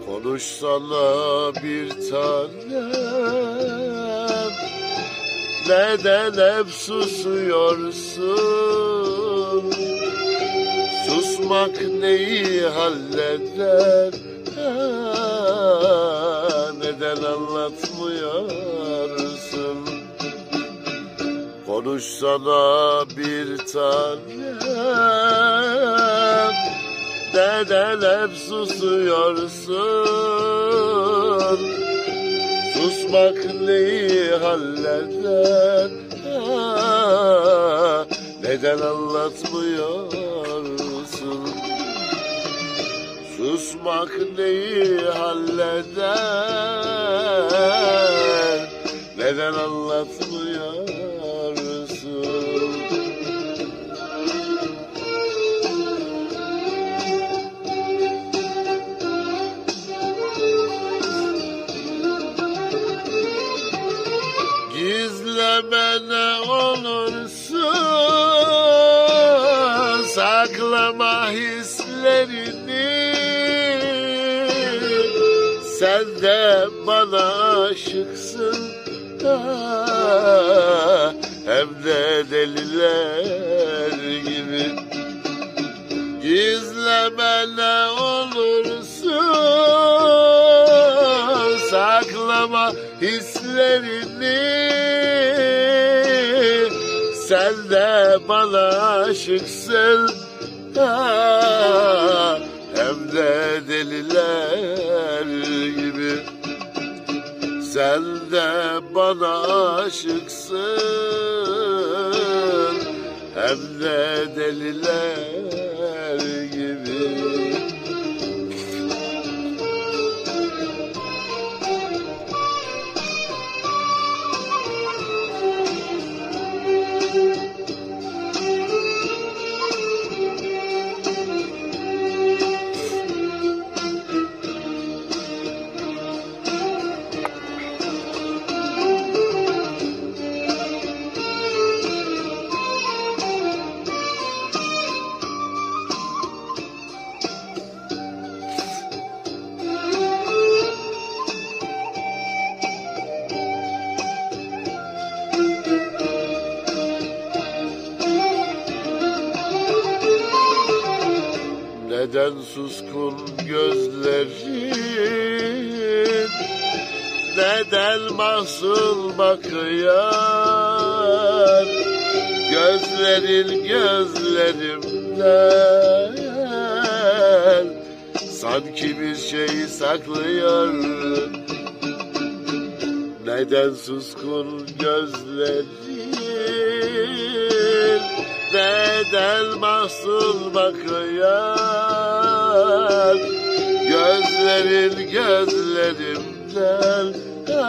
Konuşsana bir tanem, neden hep susuyorsun? Susmak neyi halleder? Neden anlatmıyorsun? Konuşsana bir tanem, neden hep susuyorsun? Susmak neyi halleder? Neden anlatmıyorsun? Susmak neyi halleder? Neden anlatmıyorsun? Gizleme ne olursun, saklama hislerini. Sen de bana aşıksın, hem de deliler gibi. Gizleme ne olursun, saklama hislerini. Sen de bana aşıksın, hem de deliler gibi. Sen de bana aşıksın, hem de deliler gibi. Neden suskun gözlerin, neden mahzun bakıyor? Gözlerin gözlerimden sanki bir şey saklıyor. Neden suskun gözlerin, neden mahzun bakıyor? Gözlerin gözlerimden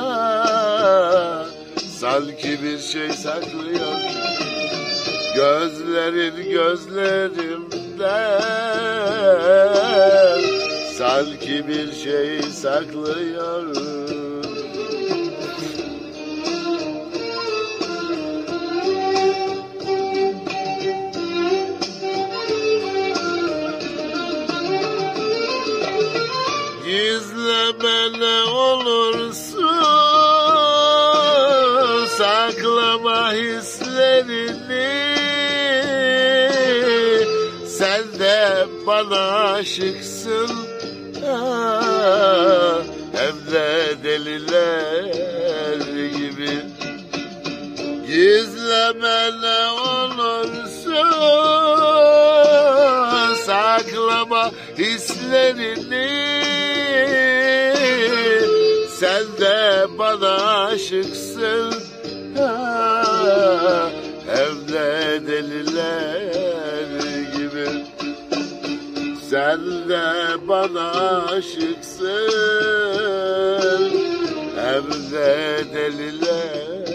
sanki bir şey saklıyor. Gözlerin gözlerimden sanki bir şey saklıyor. Gizleme ne olursun, saklama hislerini. Sen de bana aşıksın, hem de deliler gibi. Gizleme ne olursun, saklama hislerini. Sen de bana aşıksın, hem de deliler gibi. Sen de bana aşıksın, hem de deliler